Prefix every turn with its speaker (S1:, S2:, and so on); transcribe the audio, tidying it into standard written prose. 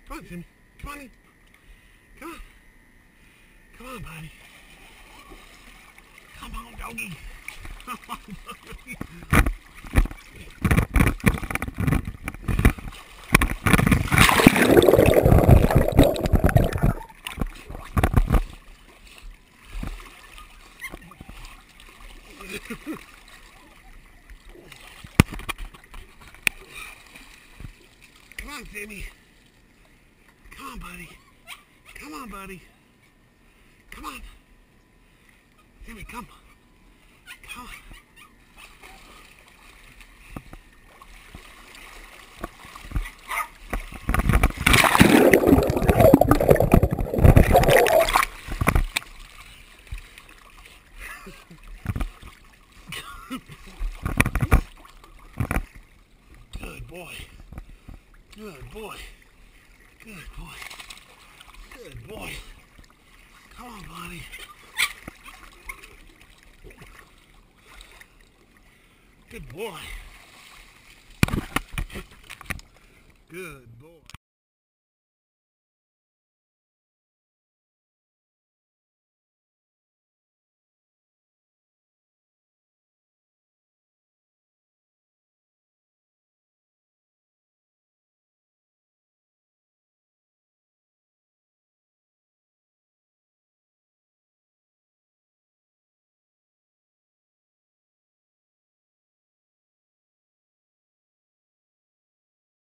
S1: Come on, Jimmy. Come on in. Come on. Come on, buddy. Come on, doggy. Come on, doggy. Come on, Jimmy. Come on, buddy. Come on, buddy. Come on. Jimmy, come. Come on. Good boy. Good boy. Good boy. Good boy. Come on, buddy. Good boy. Good boy.